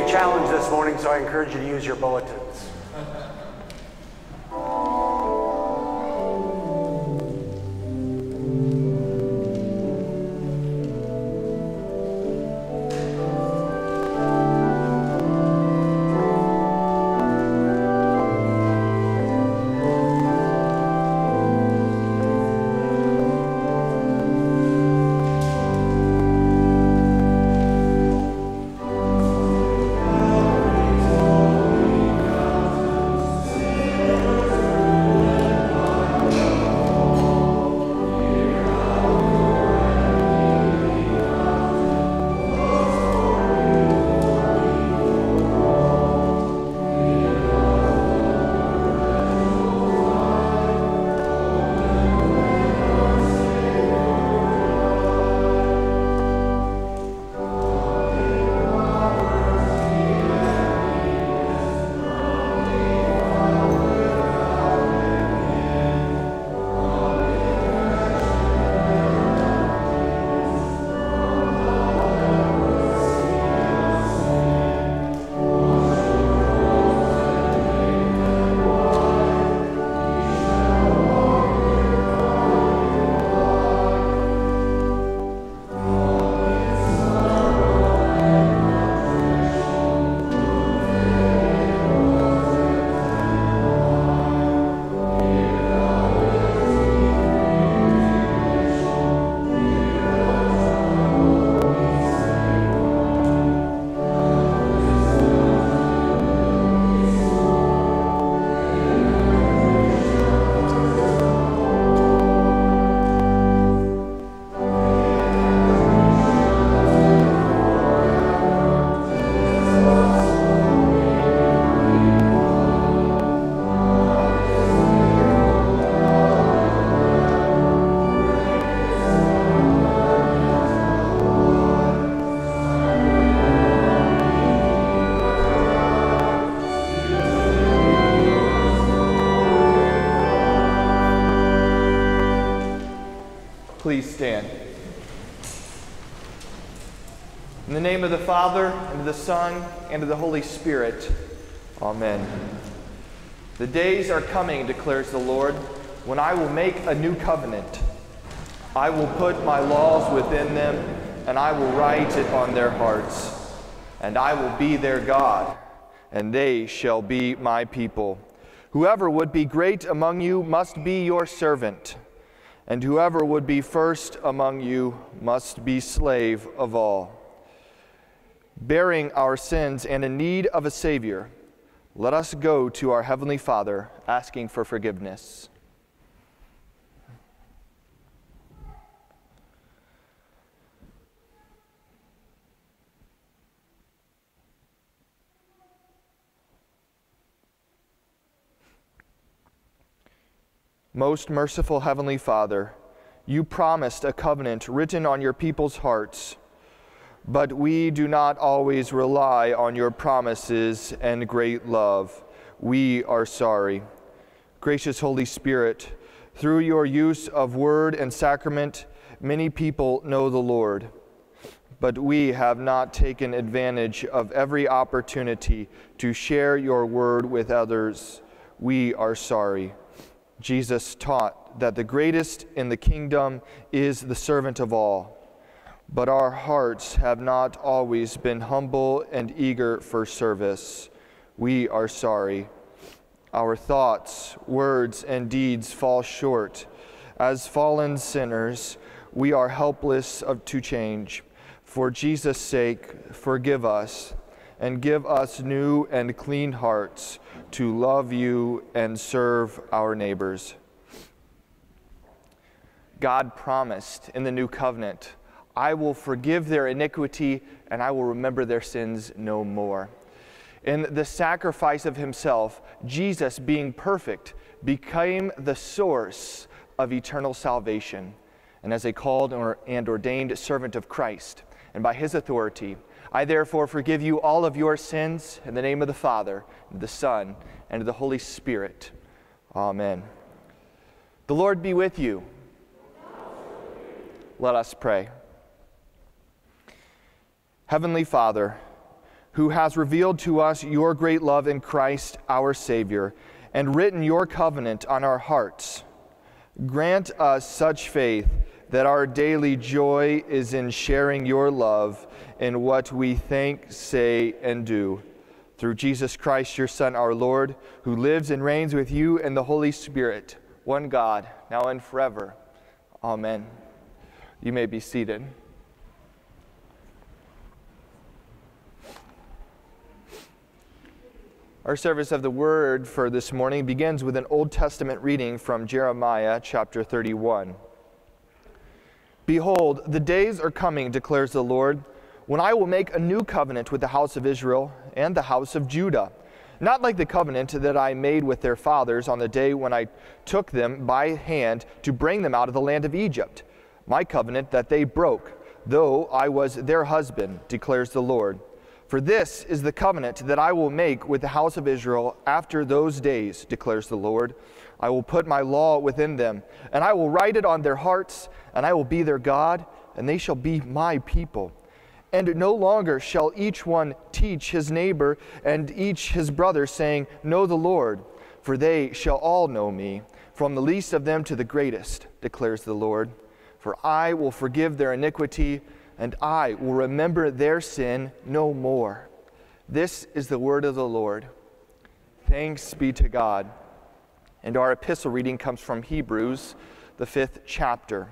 a challenge this morning, so I encourage you to use your bulletins. Please stand. In the name of the Father, and of the Son, and of the Holy Spirit. Amen. The days are coming, declares the Lord, when I will make a new covenant. I will put my laws within them, and I will write it on their hearts. And I will be their God, and they shall be my people. Whoever would be great among you must be your servant. And whoever would be first among you must be slave of all. Bearing our sins and in need of a Savior, let us go to our Heavenly Father, asking for forgiveness. Most merciful Heavenly Father, you promised a covenant written on your people's hearts, but we do not always rely on your promises and great love. We are sorry. Gracious Holy Spirit, through your use of word and sacrament, many people know the Lord, but we have not taken advantage of every opportunity to share your word with others. We are sorry. Jesus taught that the greatest in the kingdom is the servant of all. But our hearts have not always been humble and eager for service. We are sorry. Our thoughts, words, and deeds fall short. As fallen sinners, we are helpless to change. For Jesus' sake, forgive us and give us new and clean hearts to love you and serve our neighbors. God promised in the new covenant, I will forgive their iniquity and I will remember their sins no more. In the sacrifice of himself, Jesus, being perfect, became the source of eternal salvation. And as a called and ordained servant of Christ, and by his authority, I therefore forgive you all of your sins in the name of the Father, and the Son, and of the Holy Spirit. Amen. The Lord be with you. Let us pray. Heavenly Father, who has revealed to us your great love in Christ our Savior, and written your covenant on our hearts. Grant us such faith that our daily joy is in sharing your love in what we think, say, and do. Through Jesus Christ, your Son, our Lord, who lives and reigns with you in the Holy Spirit, one God, now and forever. Amen. You may be seated. Our service of the Word for this morning begins with an Old Testament reading from Jeremiah chapter 31. Behold, the days are coming, declares the Lord, when I will make a new covenant with the house of Israel and the house of Judah, not like the covenant that I made with their fathers on the day when I took them by hand to bring them out of the land of Egypt, my covenant that they broke, though I was their husband, declares the Lord. For this is the covenant that I will make with the house of Israel after those days, declares the Lord. I will put my law within them, and I will write it on their hearts, and I will be their God, and they shall be my people. And no longer shall each one teach his neighbor and each his brother, saying, Know the Lord, for they shall all know me, from the least of them to the greatest, declares the Lord. For I will forgive their iniquity, and I will remember their sin no more. This is the word of the Lord. Thanks be to God. And our epistle reading comes from Hebrews, the 5th chapter.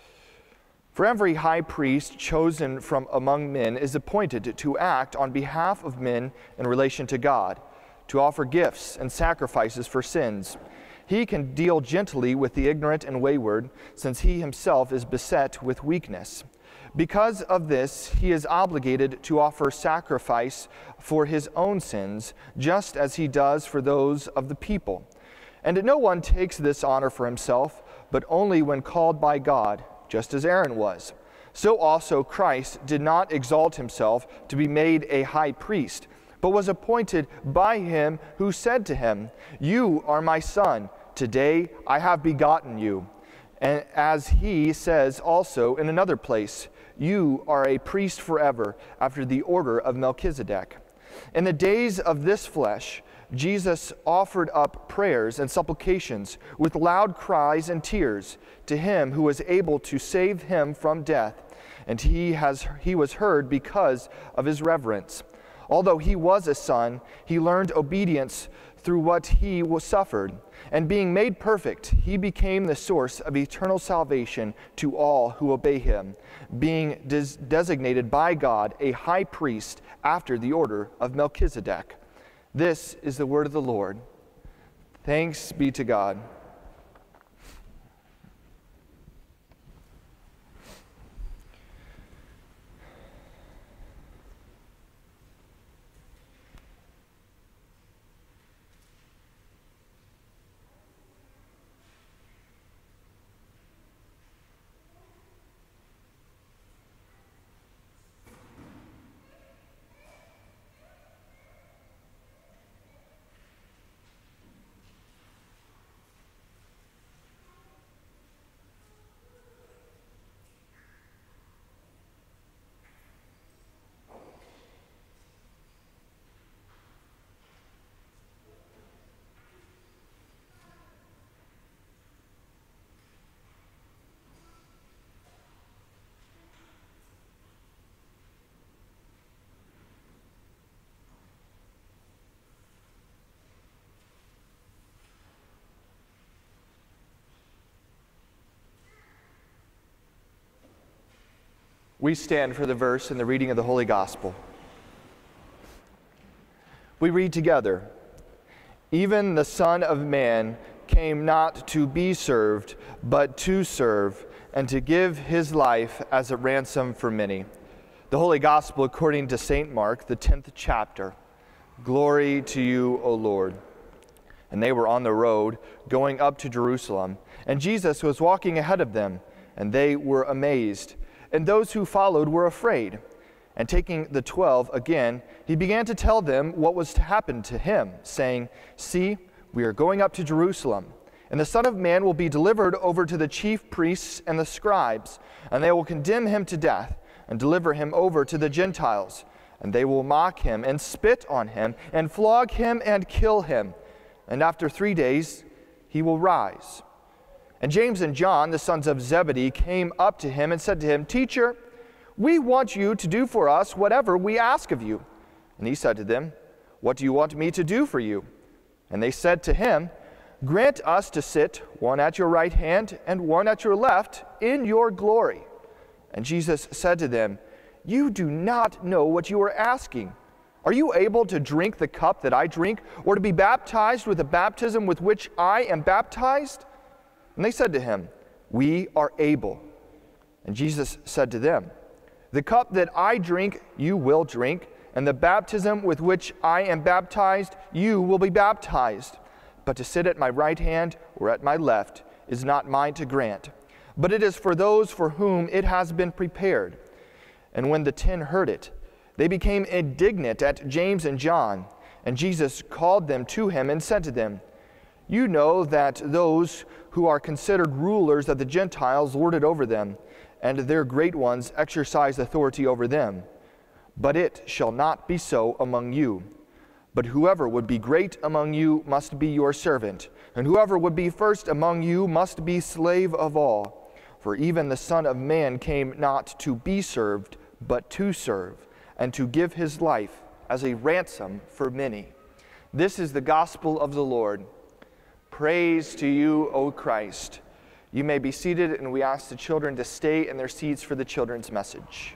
For every high priest chosen from among men is appointed to act on behalf of men in relation to God, to offer gifts and sacrifices for sins. He can deal gently with the ignorant and wayward, since he himself is beset with weakness. Because of this, he is obligated to offer sacrifice for his own sins, just as he does for those of the people. And no one takes this honor for himself, but only when called by God, just as Aaron was. So also Christ did not exalt himself to be made a high priest, but was appointed by him who said to him, You are my son, today I have begotten you. And as he says also in another place, You are a priest forever, after the order of Melchizedek. In the days of this flesh, Jesus offered up prayers and supplications with loud cries and tears to him who was able to save him from death, and he was heard because of his reverence. Although he was a son, he learned obedience through what he suffered, and being made perfect, he became the source of eternal salvation to all who obey him, being designated by God a high priest after the order of Melchizedek. This is the word of the Lord. Thanks be to God. We stand for the verse in the reading of the Holy Gospel. We read together, Even the Son of Man came not to be served, but to serve, and to give his life as a ransom for many. The Holy Gospel according to St. Mark, the 10th chapter. Glory to you, O Lord. And they were on the road, going up to Jerusalem, and Jesus was walking ahead of them, and they were amazed. And those who followed were afraid. And taking the 12 again, he began to tell them what was to happen to him, saying, See, we are going up to Jerusalem, and the Son of Man will be delivered over to the chief priests and the scribes, and they will condemn him to death, and deliver him over to the Gentiles, And they will mock him and spit on him and flog him and kill him. And after 3 days he will rise. And James and John, the sons of Zebedee, came up to him and said to him, Teacher, we want you to do for us whatever we ask of you. And he said to them, What do you want me to do for you? And they said to him, Grant us to sit, one at your right hand and one at your left, in your glory. And Jesus said to them, You do not know what you are asking. Are you able to drink the cup that I drink, or to be baptized with the baptism with which I am baptized? And they said to him, We are able. And Jesus said to them, The cup that I drink you will drink, and the baptism with which I am baptized you will be baptized. But to sit at my right hand or at my left is not mine to grant, but it is for those for whom it has been prepared. And when the 10 heard it, they became indignant at James and John. And Jesus called them to him and said to them, You know that those who are considered rulers of the Gentiles lord it over them, and their great ones exercise authority over them. But it shall not be so among you. But whoever would be great among you must be your servant, and whoever would be first among you must be slave of all. For even the Son of Man came not to be served, but to serve, and to give his life as a ransom for many. This is the gospel of the Lord. Praise to you, O Christ. You may be seated, and we ask the children to stay in their seats for the children's message.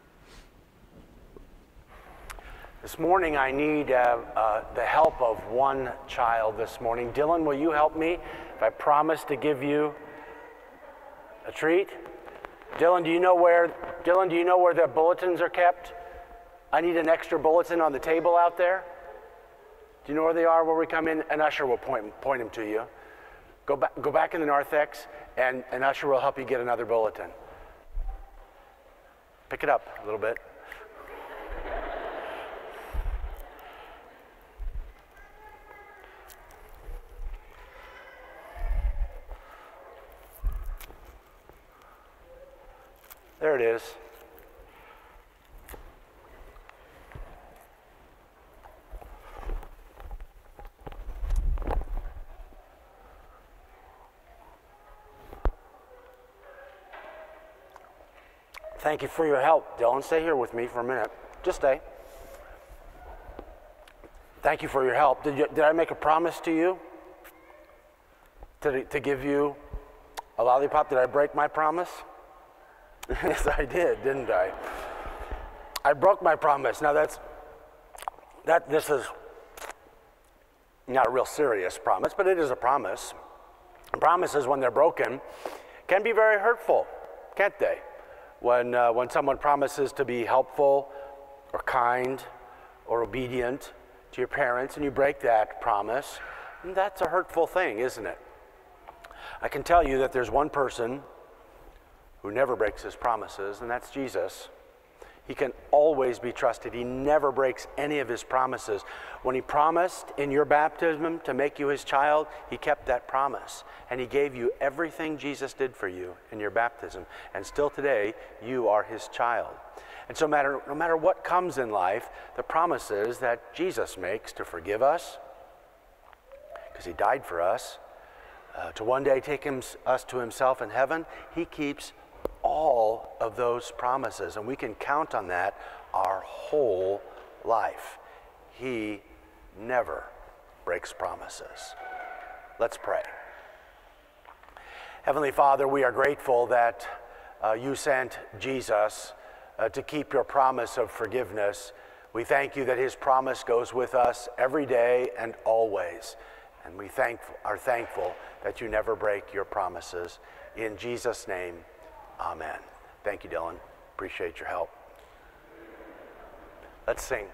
This morning I need the help of one child this morning. Dylan, will you help me if I promise to give you a treat? Dylan, do you know where the bulletins are kept? I need an extra bulletin on the table out there. Do you know where they are where we come in? An usher will point them to you. Go back in the narthex, and an usher will help you get another bulletin. Pick it up a little bit. There it is. Thank you for your help, Dylan. Stay here with me for a minute. Just stay. Thank you for your help. Did I make a promise to you to give you a lollipop? Did I break my promise? Yes, I did, didn't I? I broke my promise. Now this is not a real serious promise, but it is a promise. Promises, when they're broken, can be very hurtful, can't they? When someone promises to be helpful or kind or obedient to your parents and you break that promise, that's a hurtful thing, isn't it? I can tell you that there's one person who never breaks his promises, and that's Jesus. He can always be trusted. He never breaks any of his promises. When he promised in your baptism to make you his child, he kept that promise. And he gave you everything Jesus did for you in your baptism. And still today, you are his child. And so no matter what comes in life, the promises that Jesus makes to forgive us, because he died for us, to one day take us to himself in heaven, he keeps all of those promises, and we can count on that our whole life. He never breaks promises. Let's pray. Heavenly Father, we are grateful that you sent Jesus to keep your promise of forgiveness. We thank you that his promise goes with us every day and always, and we are thankful that you never break your promises. In Jesus' name, amen. Thank you, Dylan. Appreciate your help. Let's sing.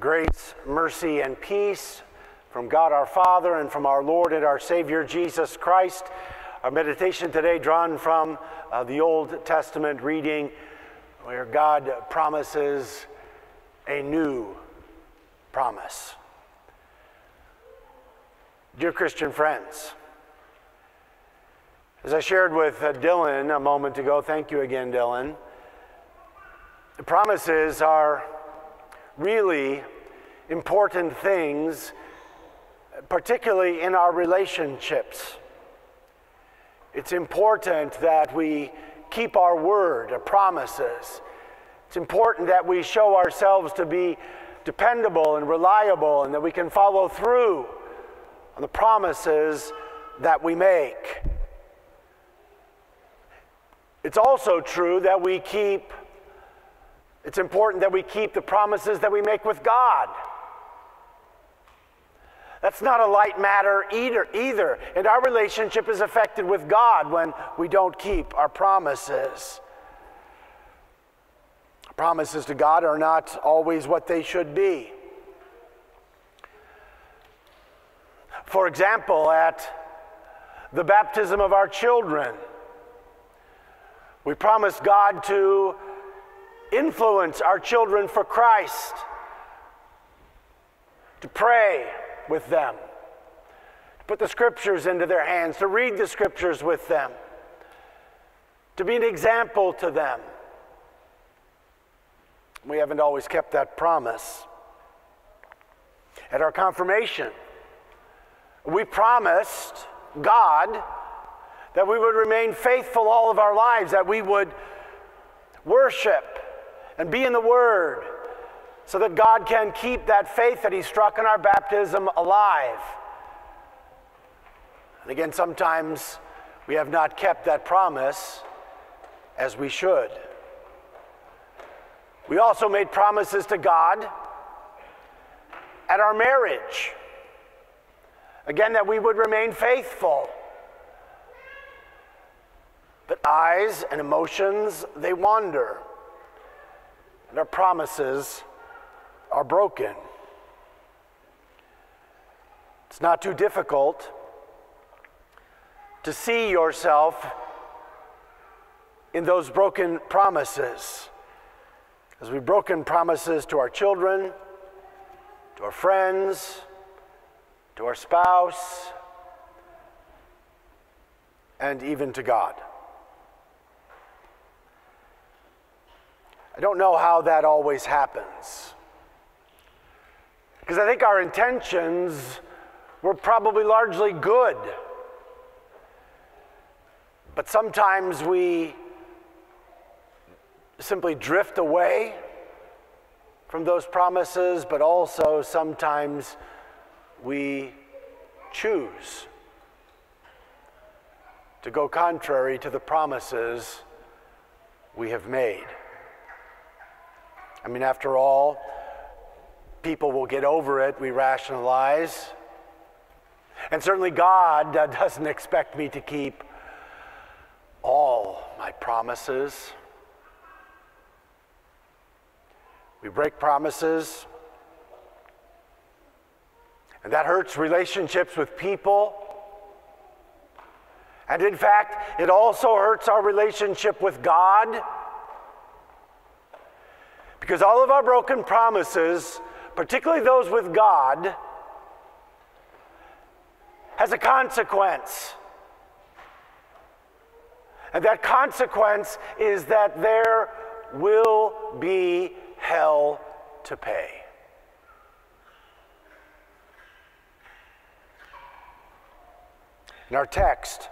Grace, mercy, and peace from God our Father and from our Lord and our Savior Jesus Christ. Our meditation today drawn from the Old Testament reading where God promises a new promise. Dear Christian friends, as I shared with Dylan a moment ago, thank you again, Dylan, the promises are really important things, particularly in our relationships. It's important that we keep our word, our promises. It's important that we show ourselves to be dependable and reliable and that we can follow through on the promises that we make. It's also true that it's important that we keep the promises that we make with God. That's not a light matter either. And our relationship is affected with God when we don't keep our promises. Promises to God are not always what they should be. For example, at the baptism of our children, we promise God to influence our children for Christ, to pray with them, to put the scriptures into their hands, to read the scriptures with them, to be an example to them. We haven't always kept that promise. At our confirmation, we promised God that we would remain faithful all of our lives, that we would worship and be in the Word so that God can keep that faith that He struck in our baptism alive. And again, sometimes we have not kept that promise as we should. We also made promises to God at our marriage. Again, that we would remain faithful. But eyes and emotions, they wander. And our promises are broken. It's not too difficult to see yourself in those broken promises. As we've broken promises to our children, to our friends, to our spouse, and even to God. I don't know how that always happens, because I think our intentions were probably largely good. But sometimes we simply drift away from those promises, but also sometimes we choose to go contrary to the promises we have made. I mean, after all, people will get over it, we rationalize. And certainly God doesn't expect me to keep all my promises. We break promises, and that hurts relationships with people. And in fact, it also hurts our relationship with God. Because all of our broken promises, particularly those with God, has a consequence. And that consequence is that there will be hell to pay. In our text,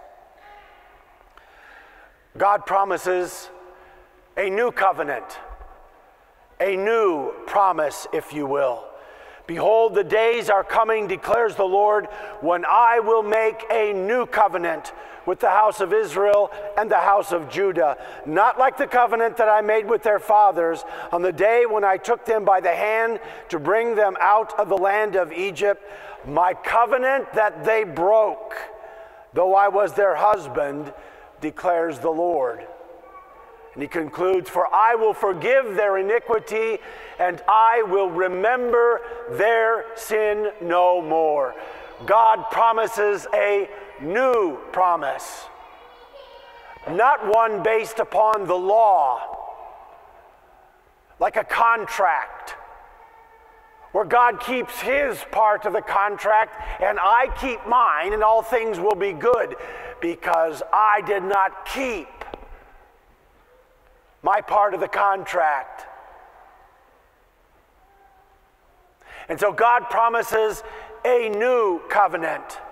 God promises a new covenant, a new promise, if you will. Behold, the days are coming, declares the Lord, when I will make a new covenant with the house of Israel and the house of Judah, not like the covenant that I made with their fathers on the day when I took them by the hand to bring them out of the land of Egypt, my covenant that they broke, though I was their husband, declares the Lord. And he concludes, "For I will forgive their iniquity, and I will remember their sin no more." God promises a new promise, not one based upon the law, like a contract, where God keeps his part of the contract and I keep mine, and all things will be good because I did not keep my part of the contract. And so God promises a new covenant.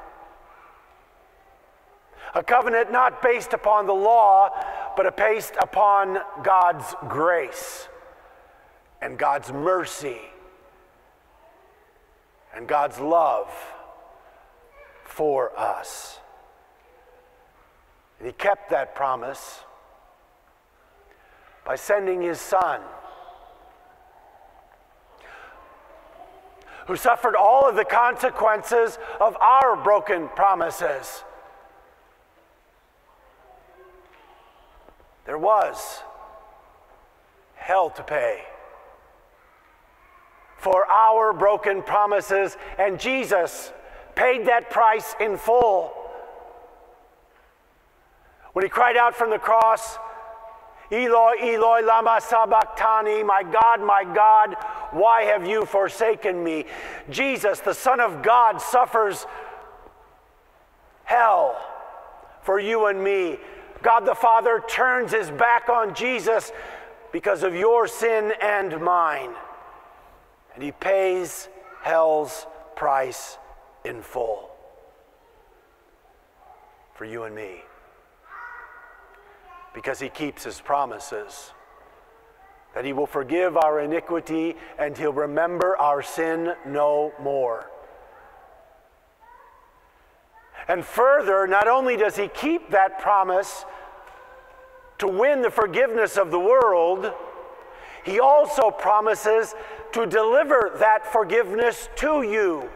A covenant not based upon the law, but based upon God's grace and God's mercy and God's love for us. And he kept that promise by sending his Son, who suffered all of the consequences of our broken promises. There was hell to pay for our broken promises, and Jesus paid that price in full. When he cried out from the cross, "Eloi, Eloi, lama sabachthani," my God, why have you forsaken me?" Jesus, the Son of God, suffers hell for you and me. God the Father turns his back on Jesus because of your sin and mine. And he pays hell's price in full for you and me, because he keeps his promises, that he will forgive our iniquity and he'll remember our sin no more. And further, not only does he keep that promise to win the forgiveness of the world, he also promises to deliver that forgiveness to you.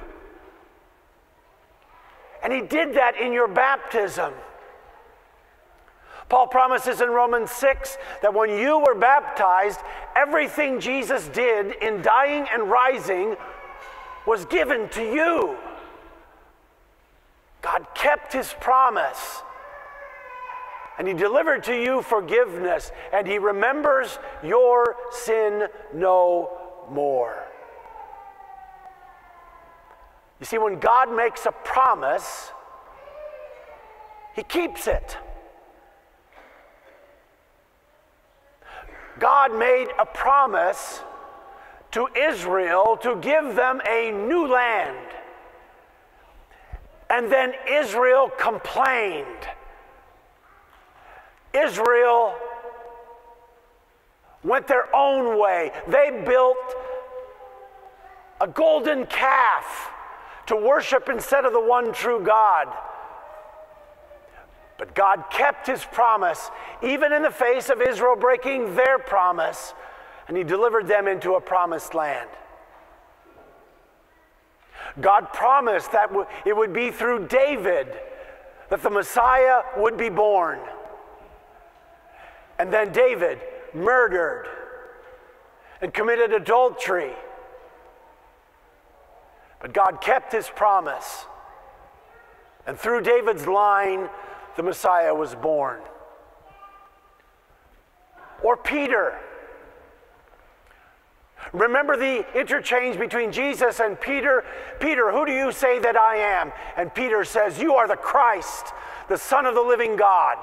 And he did that in your baptism. Paul promises in Romans 6 that when you were baptized, everything Jesus did in dying and rising was given to you. God kept his promise, and he delivered to you forgiveness, and he remembers your sin no more. You see, when God makes a promise, he keeps it. God made a promise to Israel to give them a new land. And then Israel complained. Israel went their own way. They built a golden calf to worship instead of the one true God. But God kept his promise, even in the face of Israel breaking their promise, and he delivered them into a promised land. God promised that it would be through David that the Messiah would be born. And then David murdered and committed adultery. But God kept his promise. And through David's line, the Messiah was born. Or Peter. Remember the interchange between Jesus and Peter? "Peter, who do you say that I am?" And Peter says, "You are the Christ, the Son of the living God."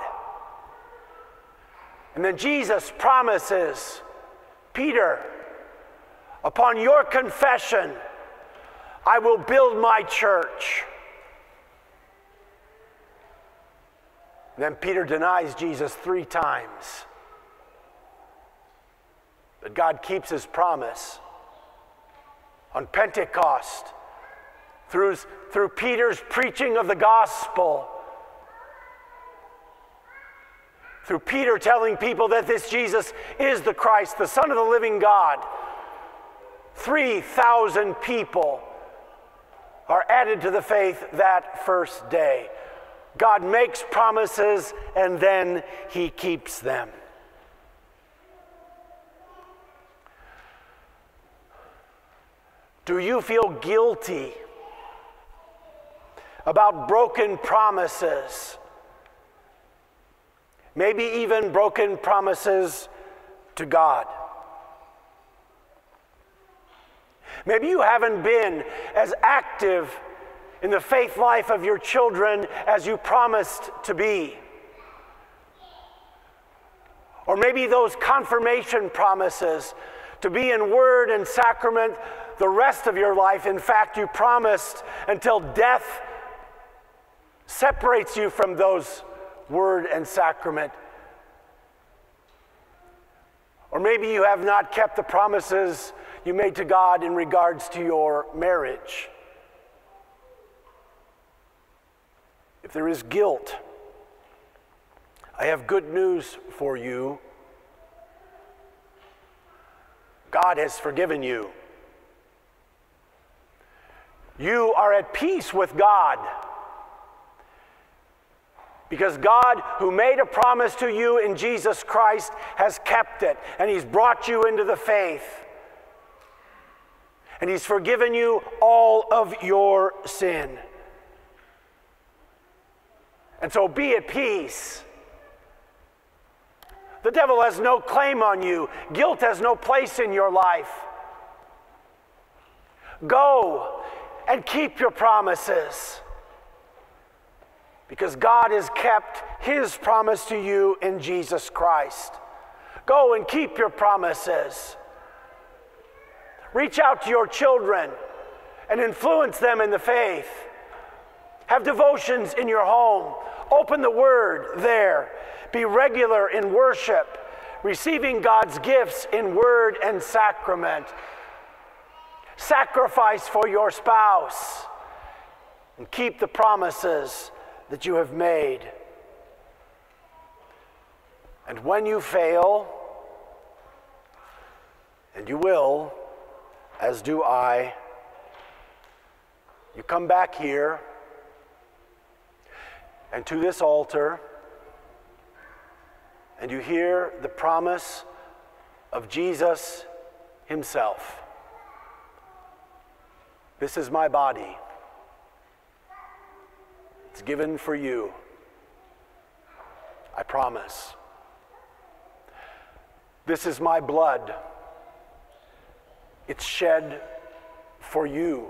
And then Jesus promises, "Peter, upon your confession, I will build my church." Then Peter denies Jesus 3 times. But God keeps his promise. On Pentecost, through Peter's preaching of the gospel, through Peter telling people that this Jesus is the Christ, the Son of the living God, 3,000 people are added to the faith that first day. God makes promises and then he keeps them. Do you feel guilty about broken promises? Maybe even broken promises to God. Maybe you haven't been as active in the faith life of your children as you promised to be. Or maybe those confirmation promises to be in word and sacrament the rest of your life. In fact, you promised until death separates you from those word and sacrament. Or maybe you have not kept the promises you made to God in regards to your marriage. If there is guilt, I have good news for you. God has forgiven you. You are at peace with God. Because God, who made a promise to you in Jesus Christ, has kept it, and He's brought you into the faith. And He's forgiven you all of your sin. And so be at peace. The devil has no claim on you. Guilt has no place in your life. Go and keep your promises. Because God has kept His promise to you in Jesus Christ. Go and keep your promises. Reach out to your children and influence them in the faith. Have devotions in your home. Open the Word there. Be regular in worship, receiving God's gifts in word and sacrament. Sacrifice for your spouse and keep the promises that you have made. And when you fail, and you will, as do I, you come back here and to this altar, and you hear the promise of Jesus Himself. This is my body. It's given for you. I promise. This is my blood. It's shed for you.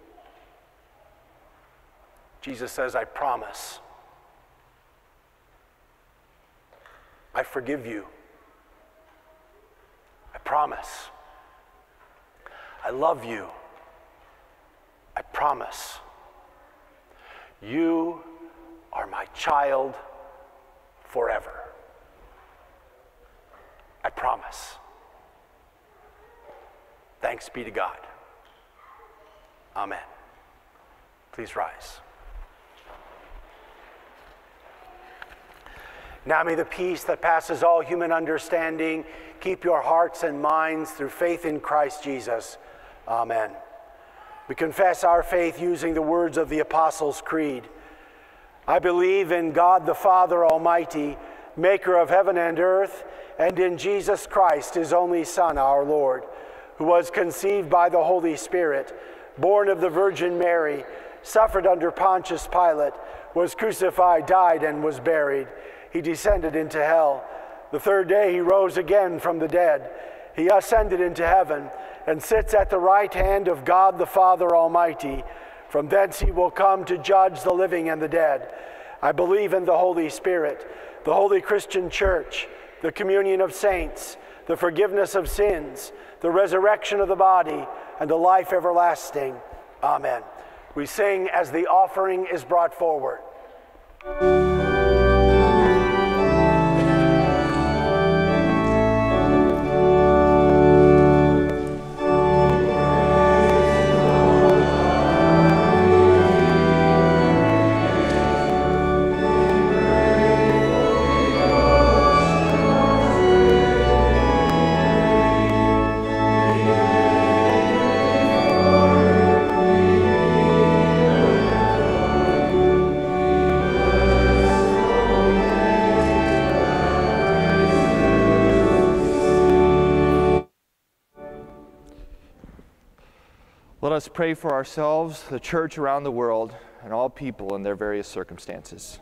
Jesus says, I promise. I forgive you. I promise. I love you. I promise. You are my child forever. I promise. Thanks be to God. Amen. Please rise. Now may the peace that passes all human understanding keep your hearts and minds through faith in Christ Jesus. Amen. We confess our faith using the words of the Apostles' Creed. I believe in God the Father Almighty, maker of heaven and earth, and in Jesus Christ, His only Son, our Lord, who was conceived by the Holy Spirit, born of the Virgin Mary, suffered under Pontius Pilate, was crucified, died, and was buried. He descended into hell. The third day He rose again from the dead. He ascended into heaven and sits at the right hand of God the Father Almighty. From thence He will come to judge the living and the dead. I believe in the Holy Spirit, the holy Christian Church, the communion of saints, the forgiveness of sins, the resurrection of the body, and the life everlasting. Amen. We sing as the offering is brought forward. pray for ourselves, the church around the world, and all people in their various circumstances.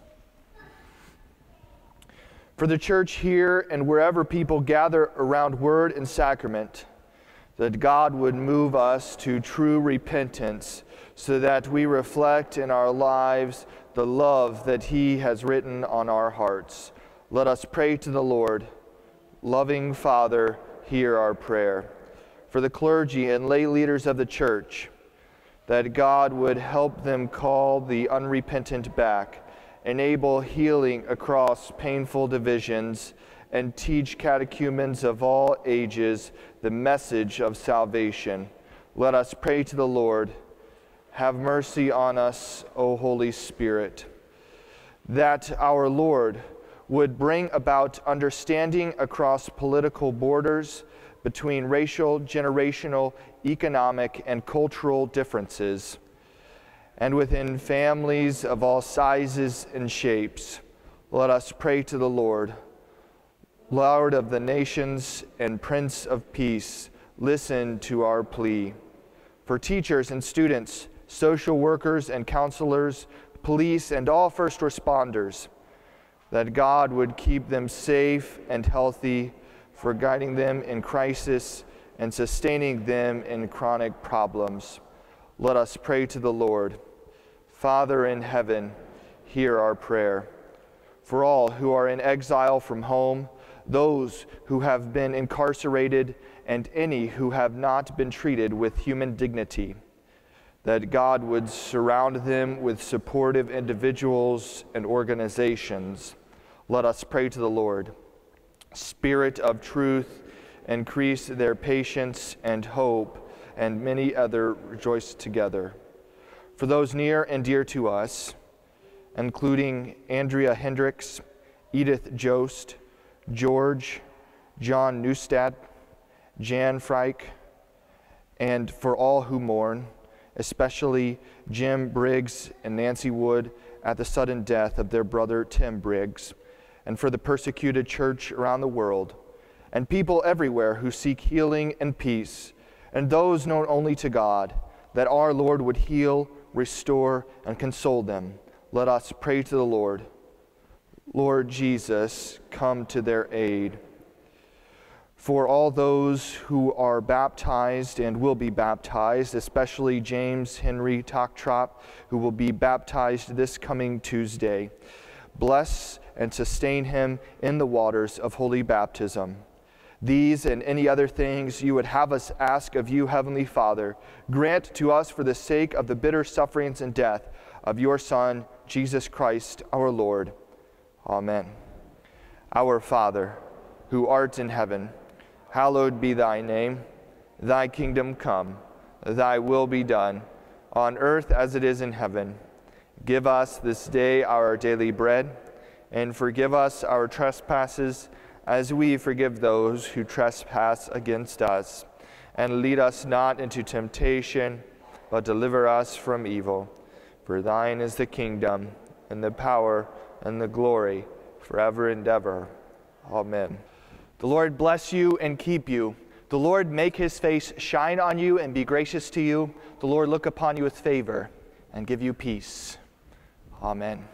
For the church here and wherever people gather around word and sacrament, that God would move us to true repentance so that we reflect in our lives the love that He has written on our hearts. Let us pray to the Lord. Loving Father, hear our prayer. For the clergy and lay leaders of the church, that God would help them call the unrepentant back, enable healing across painful divisions, and teach catechumens of all ages the message of salvation. Let us pray to the Lord. Have mercy on us, O Holy Spirit. That our Lord would bring about understanding across political borders, between racial, generational, economic, and cultural differences, and within families of all sizes and shapes. Let us pray to the Lord. Lord of the nations and Prince of Peace, listen to our plea. For teachers and students, social workers and counselors, police, and all first responders, that God would keep them safe and healthy, for guiding them in crisis and sustaining them in chronic problems. Let us pray to the Lord. Father in heaven, hear our prayer. For all who are in exile from home, those who have been incarcerated, and any who have not been treated with human dignity, that God would surround them with supportive individuals and organizations. Let us pray to the Lord. Spirit of truth, increase their patience and hope, and many other rejoice together. For those near and dear to us, including Andrea Hendricks, Edith Jost, George, John Neustadt, Jan Freich, and for all who mourn, especially Jim Briggs and Nancy Wood at the sudden death of their brother Tim Briggs, and for the persecuted church around the world, and people everywhere who seek healing and peace, and those known only to God, that our Lord would heal, restore, and console them. Let us pray to the Lord. Lord Jesus, come to their aid. For all those who are baptized and will be baptized, especially James Henry Tocktrop, who will be baptized this coming Tuesday, bless and sustain him in the waters of holy baptism. These and any other things you would have us ask of you, Heavenly Father, grant to us for the sake of the bitter sufferings and death of your Son, Jesus Christ, our Lord. Amen. Our Father, who art in heaven, hallowed be thy name. Thy kingdom come, thy will be done, on earth as it is in heaven. Give us this day our daily bread, and forgive us our trespasses, as we forgive those who trespass against us. And lead us not into temptation, but deliver us from evil. For thine is the kingdom, and the power, and the glory, forever and ever. Amen. The Lord bless you and keep you. The Lord make his face shine on you and be gracious to you. The Lord look upon you with favor and give you peace. Amen.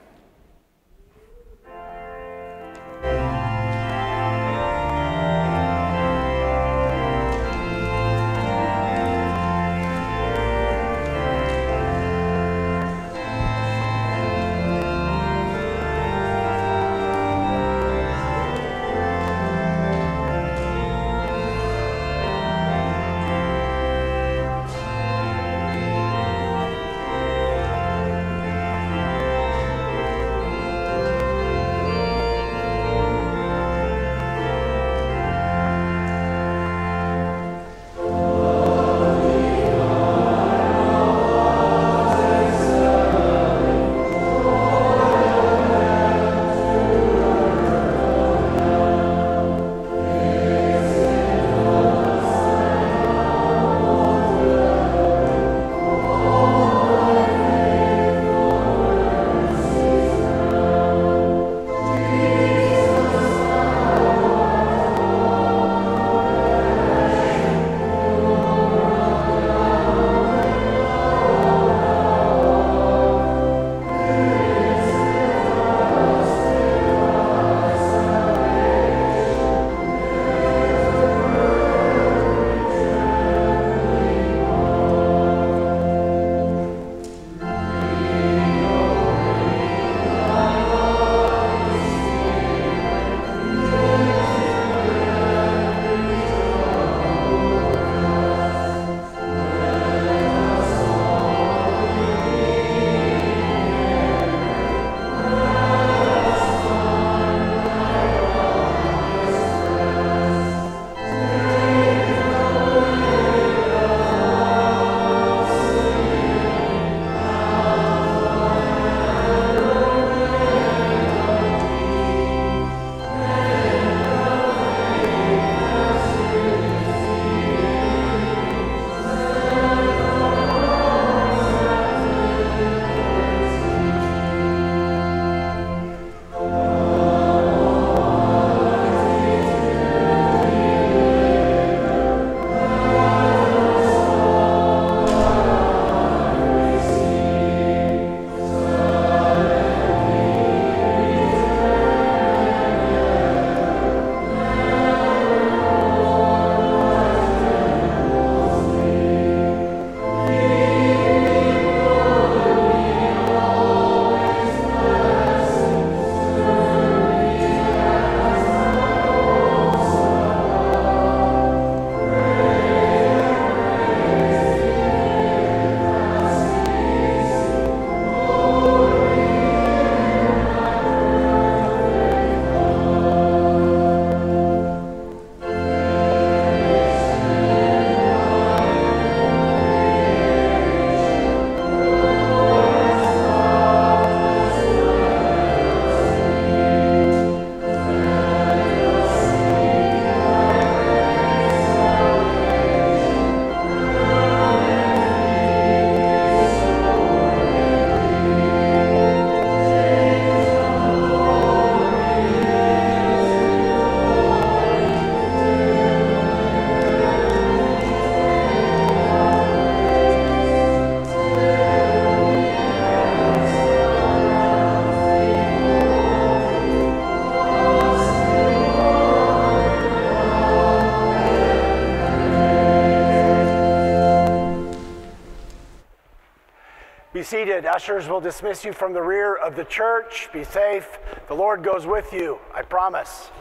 Be seated. Ushers will dismiss you from the rear of the church. Be safe. The Lord goes with you, I promise.